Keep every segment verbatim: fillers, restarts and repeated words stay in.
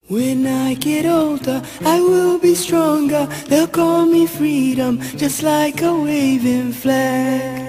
When I get older, I will be stronger. They'll call me freedom, just like a waving flag.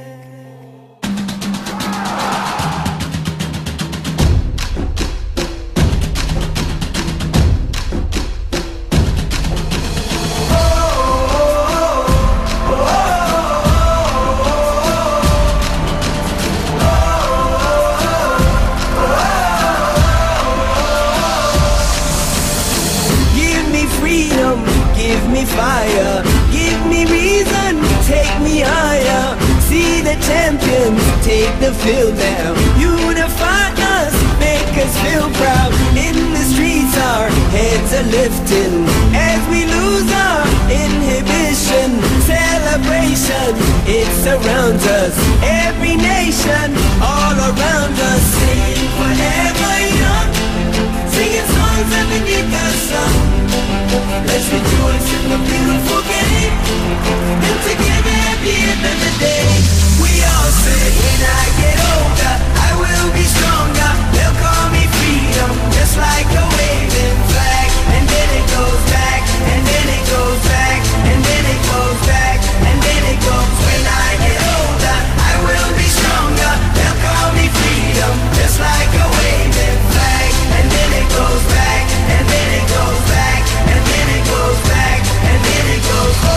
Give me fire, give me reason, take me higher. See the champions take the field now. Unify us, make us feel proud. In the streets our heads are lifting as we lose our inhibition. Celebration, it surrounds us. Every nation, all around us. Sing forever young, singing songs underneath the sun. Let's rejoice in the beautiful game, and together at the end of the day, we all say, when I get older, I will be stronger. They'll call me freedom, just like a waving flag. And then it goes back, and then it goes back, and then it goes back, and then it goes. When I get older, I will be stronger. They'll call me freedom, just like a waving flag. And then it goes back, and then it goes back, and then it goes back, and then it goes, oh,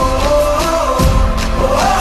oh, oh,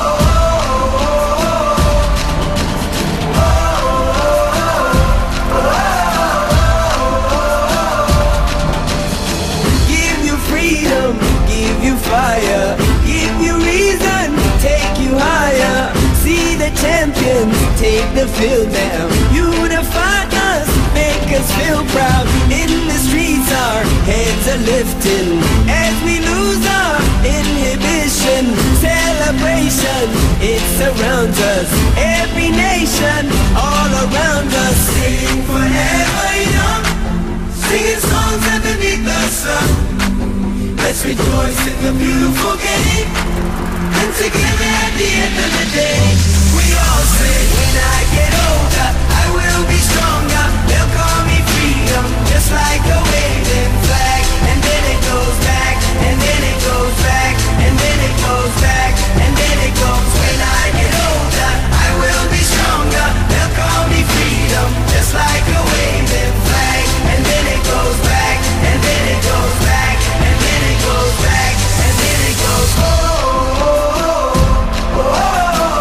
oh. Give you freedom, give you fire, give you reason, take you higher. See the champions take the field now. Unify us, make us feel proud. In the streets our heads are lifting as we lose our inhibition. Celebration, it surrounds us. Every nation, all around us. Sing forever young, singing songs underneath the sun. Let's rejoice in the beautiful game, and together at the end of the day, we all say, when I get older, I will be stronger. They'll call me freedom, just like a waving flag. And then it goes back, and then it goes back, and then it goes back, and then it goes. When I get older, I will be stronger. They'll call me freedom, just like a waving flag. And then it goes back, and then it goes back, and then it goes back, and then it goes, oh, oh, oh, oh, oh.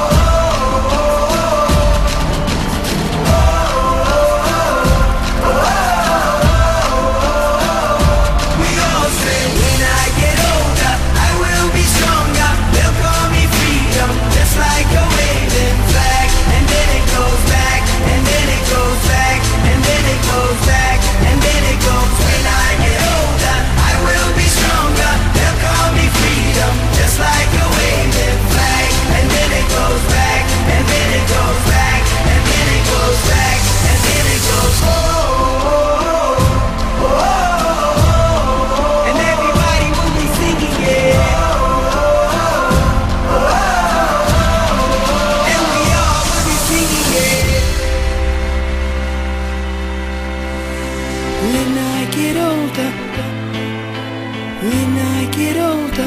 When I get older, when I get older,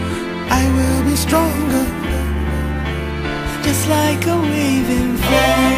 I will be stronger, just like a waving flag.